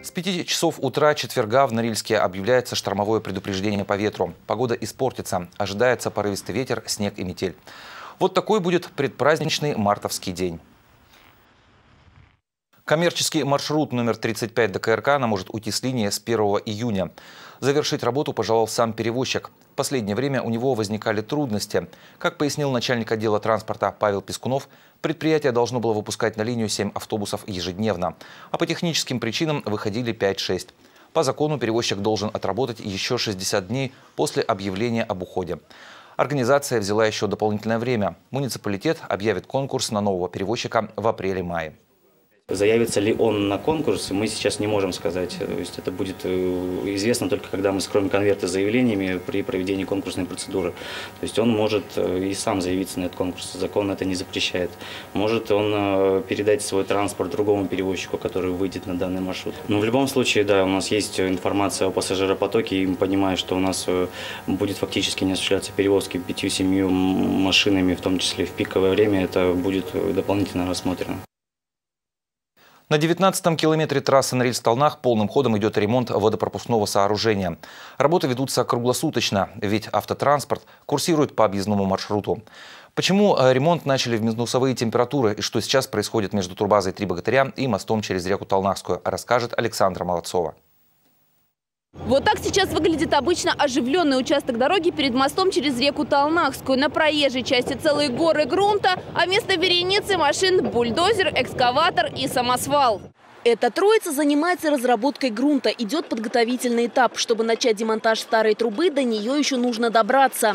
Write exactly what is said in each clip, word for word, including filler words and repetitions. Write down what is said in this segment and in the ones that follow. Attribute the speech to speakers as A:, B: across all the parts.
A: С пяти часов утра четверга в Норильске объявляется штормовое предупреждение по ветру. Погода испортится. Ожидается порывистый ветер, снег и метель. Вот такой будет предпраздничный мартовский день. Коммерческий маршрут номер тридцать пять до ка эр ка может уйти с линии с первого июня. Завершить работу пожелал сам перевозчик. В последнее время у него возникали трудности. Как пояснил начальник отдела транспорта Павел Пискунов, предприятие должно было выпускать на линию семь автобусов ежедневно. А по техническим причинам выходили пять-шесть. По закону перевозчик должен отработать еще шестьдесят дней после объявления об уходе. Организация взяла еще дополнительное время. Муниципалитет объявит конкурс на нового перевозчика в апреле-мае.
B: Заявится ли он на конкурс, мы сейчас не можем сказать. То есть это будет известно только когда мы скроем конверты с заявлениями при проведении конкурсной процедуры. То есть он может и сам заявиться на этот конкурс. Закон это не запрещает. Может он передать свой транспорт другому перевозчику, который выйдет на данный маршрут. Но в любом случае, да, у нас есть информация о пассажиропотоке, и мы понимаем, что у нас будет фактически не осуществляться перевозки пятью-семью машинами, в том числе в пиковое время. Это будет дополнительно рассмотрено.
A: На девятнадцатом километре трассы Норильск-Талнах полным ходом идет ремонт водопропускного сооружения. Работы ведутся круглосуточно, ведь автотранспорт курсирует по объездному маршруту. Почему ремонт начали в минусовые температуры и что сейчас происходит между турбазой «Три богатыря» и мостом через реку Талнахскую, расскажет Александра Молодцова.
C: Вот так сейчас выглядит обычно оживленный участок дороги перед мостом через реку Талнахскую. На проезжей части целые горы грунта, а вместо вереницы машин – бульдозер, экскаватор и самосвал. Эта троица занимается разработкой грунта. Идет подготовительный этап. Чтобы начать демонтаж старой трубы, до нее еще нужно добраться.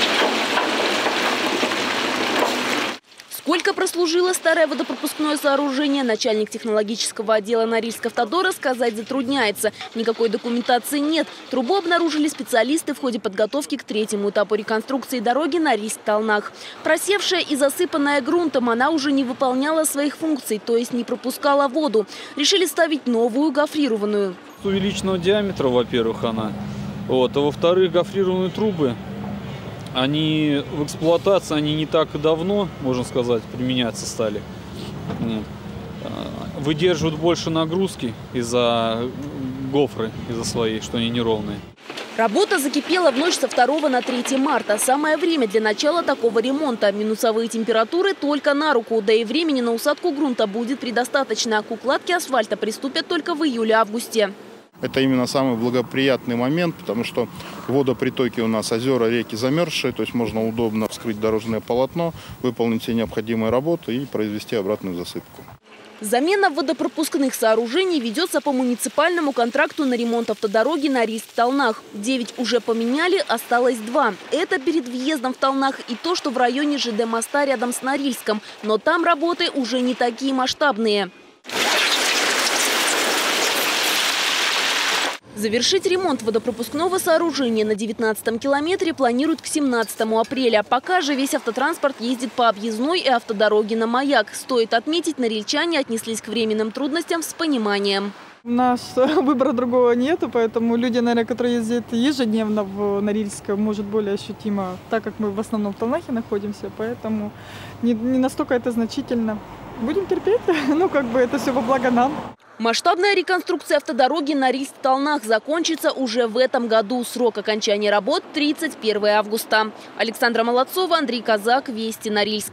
C: Сколько прослужило старое водопропускное сооружение, начальник технологического отдела Норильск-Автодора сказать затрудняется. Никакой документации нет. Трубу обнаружили специалисты в ходе подготовки к третьему этапу реконструкции дороги Норильск-Талнах. Просевшая и засыпанная грунтом, она уже не выполняла своих функций, то есть не пропускала воду. Решили ставить новую гофрированную.
D: Увеличенного диаметра, во-первых, она. Вот. А во-вторых, гофрированные трубы. Они в эксплуатации, они не так давно, можно сказать, применяться стали. Нет. Выдерживают больше нагрузки из-за гофры, из-за своей, что они неровные.
C: Работа закипела в ночь со второго на третье марта. Самое время для начала такого ремонта. Минусовые температуры только на руку. Да и времени на усадку грунта будет предостаточно. К укладке асфальта приступят только в июле-августе.
E: Это именно самый благоприятный момент, потому что водопритоки у нас, озера, реки замерзшие, то есть можно удобно вскрыть дорожное полотно, выполнить все необходимые работы и произвести обратную засыпку.
C: Замена водопропускных сооружений ведется по муниципальному контракту на ремонт автодороги Норильск-Талнах. Девять уже поменяли, осталось два. Это перед въездом в Талнах и то, что в районе жэ дэ моста рядом с Норильском. Но там работы уже не такие масштабные. Завершить ремонт водопропускного сооружения на девятнадцатом километре планируют к семнадцатому апреля. Пока же весь автотранспорт ездит по объездной и автодороге на Маяк. Стоит отметить, норильчане отнеслись к временным трудностям с пониманием.
F: У нас выбора другого нету, поэтому люди, наверное, которые ездят ежедневно в Норильск, может более ощутимо, так как мы в основном в Талнахе находимся, поэтому не, не настолько это значительно. Будем терпеть, ну как бы это все во благо нам.
C: Масштабная реконструкция автодороги Норильск-Талнах закончится уже в этом году. Срок окончания работ – тридцать первое августа. Александра Молодцова, Андрей Казак, Вести, Норильск.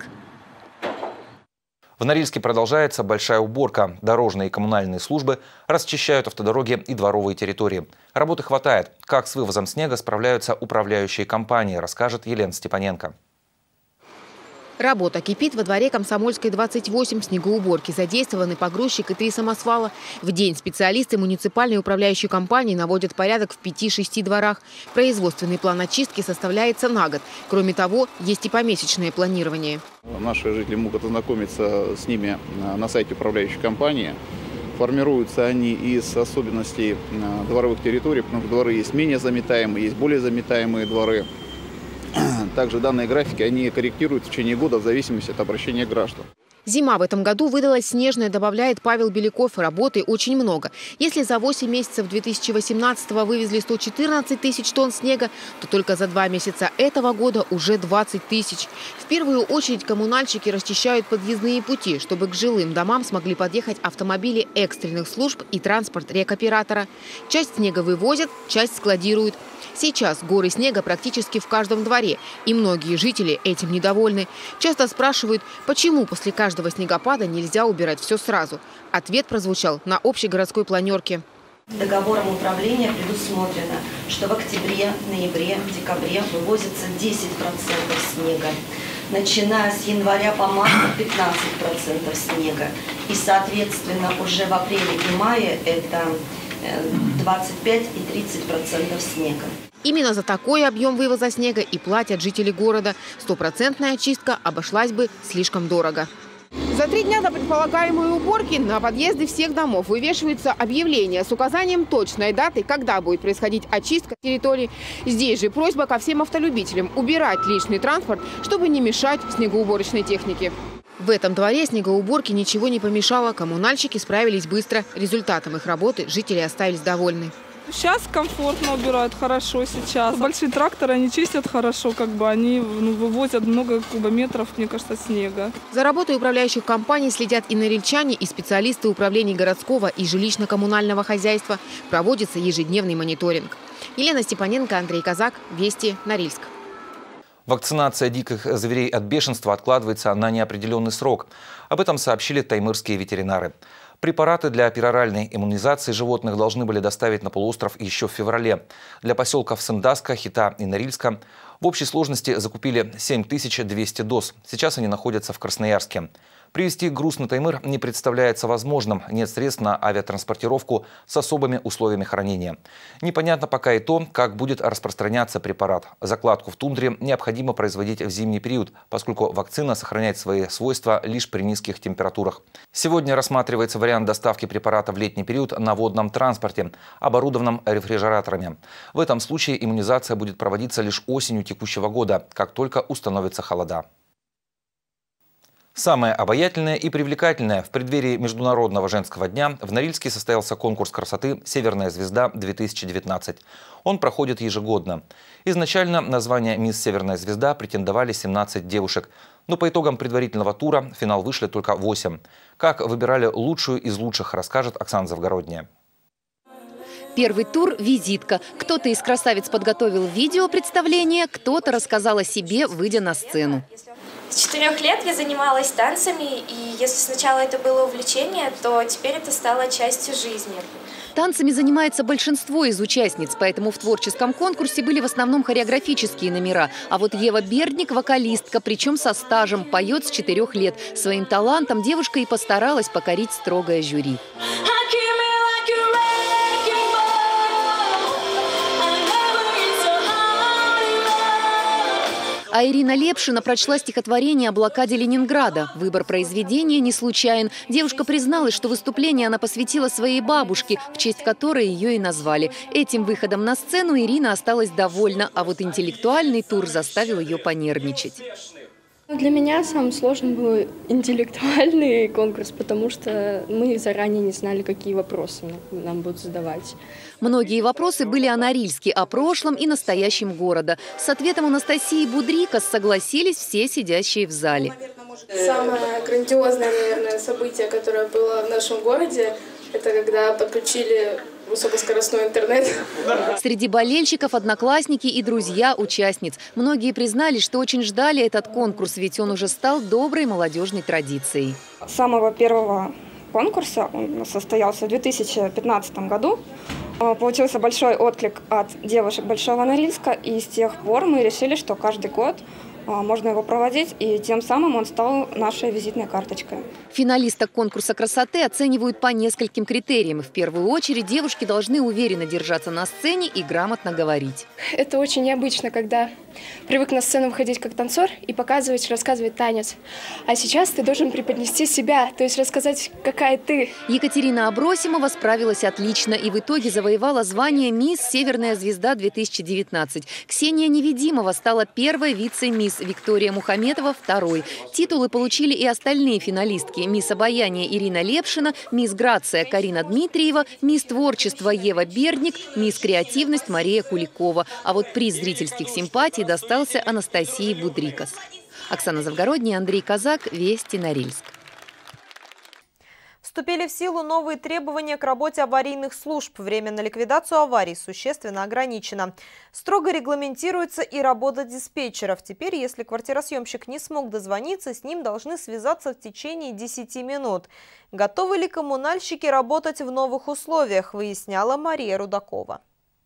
A: В Норильске продолжается большая уборка. Дорожные и коммунальные службы расчищают автодороги и дворовые территории. Работы хватает. Как с вывозом снега справляются управляющие компании, расскажет Елена Степаненко.
G: Работа кипит во дворе Комсомольской, двадцать восемь. Снегоуборки задействованы погрузчик и три самосвала. В день специалисты муниципальной управляющей компании наводят порядок в пяти-шести дворах. Производственный план очистки составляется на год. Кроме того, есть и помесячное планирование.
H: Наши жители могут ознакомиться с ними на сайте управляющей компании. Формируются они из особенностей дворовых территорий, потому что дворы есть менее заметаемые, есть более заметаемые дворы. Также данные графики они корректируют в течение года в зависимости от обращения граждан.
G: Зима в этом году выдалась снежная, добавляет Павел Беляков. Работы очень много. Если за восемь месяцев две тысячи восемнадцатого вывезли сто четырнадцать тысяч тонн снега, то только за два месяца этого года уже двадцать тысяч. В первую очередь коммунальщики расчищают подъездные пути, чтобы к жилым домам смогли подъехать автомобили экстренных служб и транспорт рекоператора. Часть снега вывозят, часть складируют. Сейчас горы снега практически в каждом дворе, и многие жители этим недовольны. Часто спрашивают, почему после каждого снегопада нельзя убирать все сразу. Ответ прозвучал на общегородской планерке.
I: Договором управления предусмотрено, что в октябре, ноябре, декабре вывозится десять процентов снега. Начиная с января по март пятнадцать процентов снега. И, соответственно, уже в апреле и мае это двадцать пять и тридцать процентов снега.
G: Именно за такой объем вывоза снега и платят жители города. Стопроцентная очистка обошлась бы слишком дорого. За три дня до предполагаемой уборки на подъезды всех домов вывешиваются объявления с указанием точной даты, когда будет происходить очистка территории. Здесь же просьба ко всем автолюбителям убирать лишний транспорт, чтобы не мешать снегоуборочной технике. В этом дворе снегоуборке ничего не помешало. Коммунальщики справились быстро. Результатом их работы жители остались довольны.
J: Сейчас комфортно убирают, хорошо сейчас. Большие тракторы, они чистят хорошо, как бы они ну, вывозят много кубометров, мне кажется, снега.
G: За работой управляющих компаний следят и норильчане, и специалисты управлений городского и жилищно-коммунального хозяйства. Проводится ежедневный мониторинг. Елена Степаненко, Андрей Казак, Вести, Норильск.
A: Вакцинация диких зверей от бешенства откладывается на неопределенный срок. Об этом сообщили таймырские ветеринары. Препараты для пероральной иммунизации животных должны были доставить на полуостров еще в феврале. Для поселков Сындаска, Хита и Норильска в общей сложности закупили семь тысяч двести доз. Сейчас они находятся в Красноярске. Привезти груз на Таймыр не представляется возможным. Нет средств на авиатранспортировку с особыми условиями хранения. Непонятно пока и то, как будет распространяться препарат. Закладку в тундре необходимо производить в зимний период, поскольку вакцина сохраняет свои свойства лишь при низких температурах. Сегодня рассматривается вариант доставки препарата в летний период на водном транспорте, оборудованном рефрижераторами. В этом случае иммунизация будет проводиться лишь осенью текущего года, как только установятся холода. Самое обаятельное и привлекательное в преддверии Международного женского дня в Норильске состоялся конкурс красоты «Северная звезда-две тысячи девятнадцать». Он проходит ежегодно. Изначально на звание «Мисс Северная звезда» претендовали семнадцать девушек. Но по итогам предварительного тура в финал вышли только восемь. Как выбирали лучшую из лучших, расскажет Оксана Завгородняя.
K: Первый тур – визитка. Кто-то из красавиц подготовил видеопредставление, кто-то рассказал о себе, выйдя на сцену.
L: С четырех лет я занималась танцами, и если сначала это было увлечение, то теперь это стало частью жизни.
K: Танцами занимается большинство из участниц, поэтому в творческом конкурсе были в основном хореографические номера. А вот Ева Бердник – вокалистка, причем со стажем, поет с четырех лет. Своим талантом девушка и постаралась покорить строгое жюри. А Ирина Лепшина прочла стихотворение о блокаде Ленинграда. Выбор произведения не случайен. Девушка призналась, что выступление она посвятила своей бабушке, в честь которой ее и назвали. Этим выходом на сцену Ирина осталась довольна, а вот интеллектуальный тур заставил ее понервничать.
M: Для меня самым сложным был интеллектуальный конкурс, потому что мы заранее не знали, какие вопросы нам будут задавать.
K: Многие вопросы были о Норильске, о прошлом и настоящем города. С ответом Анастасии Будрикас согласились все сидящие в зале.
N: Самое грандиозное, наверное, событие, которое было в нашем городе, это когда подключили высокоскоростной интернет.
K: Среди болельщиков одноклассники и друзья участниц. Многие признались, что очень ждали этот конкурс, ведь он уже стал доброй молодежной традицией.
O: С самого первого конкурса, он состоялся в две тысячи пятнадцатом году, получился большой отклик от девушек Большого Норильска, и с тех пор мы решили, что каждый год можно его проводить, и тем самым он стал нашей визитной карточкой.
K: Финалисток конкурса красоты оценивают по нескольким критериям. В первую очередь девушки должны уверенно держаться на сцене и грамотно говорить.
M: Это очень необычно, когда привык на сцену выходить как танцор и показывать, рассказывать танец. А сейчас ты должен преподнести себя, то есть рассказать, какая ты.
K: Екатерина Абросимова справилась отлично и в итоге завоевала звание «Мисс Северная звезда-две тысячи девятнадцать». Ксения Невидимова стала первой вице-мисс, Виктория Мухаметова – второй. Титулы получили и остальные финалистки: мисс Обаяние Ирина Лепшина, мисс Грация Карина Дмитриева, мисс Творчество Ева Бердник, мисс Креативность Мария Куликова. А вот приз зрительских симпатий достался Анастасии Будрикас. Оксана Завгородняя, Андрей Казак, Вести, Норильск.
P: Вступили в силу новые требования к работе аварийных служб. Время на ликвидацию аварий существенно ограничено. Строго регламентируется и работа диспетчеров. Теперь, если квартиросъемщик не смог дозвониться, с ним должны связаться в течение десяти минут. Готовы ли коммунальщики работать в новых условиях, выясняла Мария Рудакова.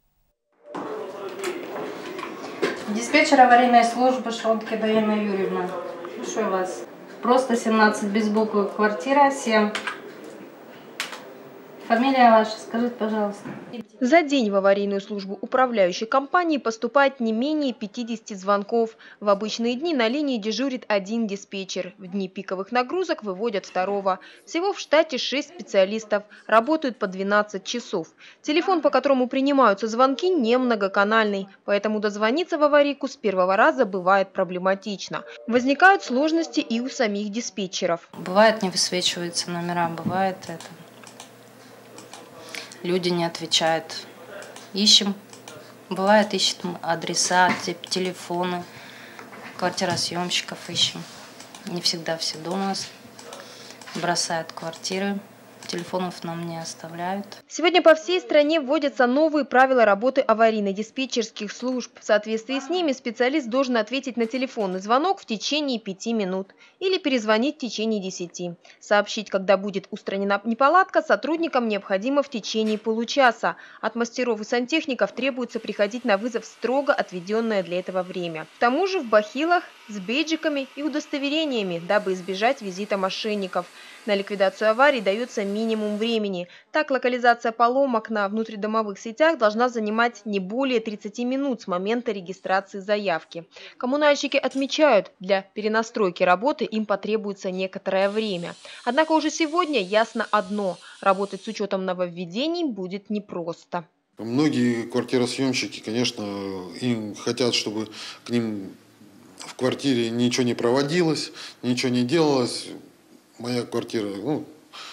Q: Диспетчер аварийной службы Шелткина Елена Юрьевна. Слушаю вас. Просто семнадцать, без буквы, квартира семь. Фамилия ваша, скажите, пожалуйста.
P: За день в аварийную службу управляющей компании поступает не менее пятидесяти звонков. В обычные дни на линии дежурит один диспетчер. В дни пиковых нагрузок выводят второго. Всего в штате шесть специалистов. Работают по двенадцать часов. Телефон, по которому принимаются звонки, не многоканальный. Поэтому дозвониться в аварийку с первого раза бывает проблематично. Возникают сложности и у самих диспетчеров.
Q: Бывает, не высвечиваются номера, бывает это. Люди не отвечают. Ищем. Бывает, ищем адреса, телефоны, квартиросъемщиков ищем. Не всегда все дома, бросают квартиры. Телефонов нам не оставляют.
P: Сегодня по всей стране вводятся новые правила работы аварийно-диспетчерских служб. В соответствии с ними специалист должен ответить на телефонный звонок в течение пяти минут или перезвонить в течение десяти. Сообщить, когда будет устранена неполадка, сотрудникам необходимо в течение получаса. От мастеров и сантехников требуется приходить на вызов в строго отведенное для этого время. К тому же в бахилах с бейджиками и удостоверениями, дабы избежать визита мошенников. На ликвидацию аварий дается минимум времени. Так, локализация поломок на внутридомовых сетях должна занимать не более тридцати минут с момента регистрации заявки. Коммунальщики отмечают, для перенастройки работы им потребуется некоторое время. Однако уже сегодня ясно одно – работать с учетом нововведений будет непросто.
R: Многие квартиросъемщики, конечно, им хотят, чтобы к ним в квартире ничего не проводилось, ничего не делалось. Моя квартира, ну,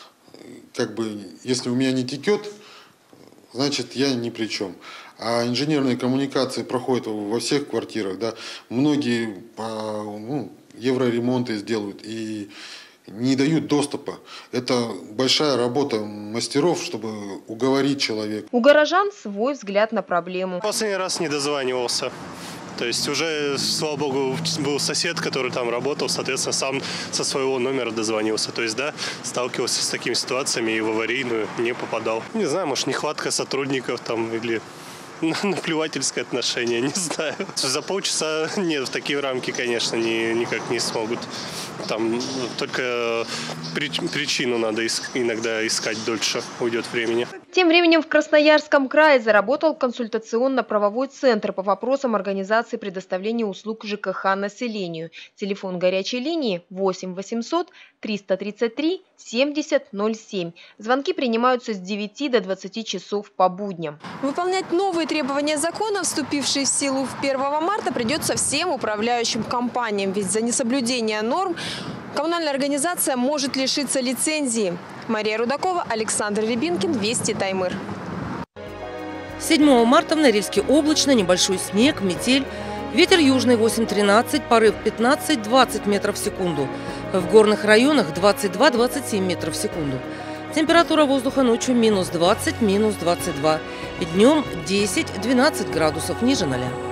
R: как бы, если у меня не текет, значит, я ни при чем. А инженерные коммуникации проходят во всех квартирах, да. Многие по, ну, евроремонты сделают и не дают доступа. Это большая работа мастеров, чтобы уговорить человека.
P: У горожан свой взгляд на проблему.
S: Последний раз не дозванивался. То есть уже, слава богу, был сосед, который там работал, соответственно, сам со своего номера дозвонился. То есть, да, сталкивался с такими ситуациями и в аварийную не попадал. Не знаю, может, нехватка сотрудников там или наплевательское отношение, не знаю. За полчаса нет, в такие рамки, конечно, не, никак не смогут. Там только причину надо иногда искать дольше, уйдет времени.
P: Тем временем в Красноярском крае заработал консультационно-правовой центр по вопросам организации предоставления услуг ЖКХ населению. Телефон горячей линии восемь восемьсот триста тридцать три семьдесят ноль семь. Звонки принимаются с девяти до двадцати часов по будням. Выполнять новые требования закона, вступившие в силу в первого марта, придется всем управляющим компаниям. Ведь за несоблюдение норм коммунальная организация может лишиться лицензии. Мария Рудакова, Александр Рябинкин, Вести, Таймыр.
T: седьмого марта в Норильске облачно, небольшой снег, метель. Ветер южный восемь тринадцать, порыв пятнадцать двадцать метров в секунду. В горных районах двадцать два двадцать семь метров в секунду. Температура воздуха ночью минус двадцать, минус двадцать два. Днем десять двенадцать градусов ниже ноля.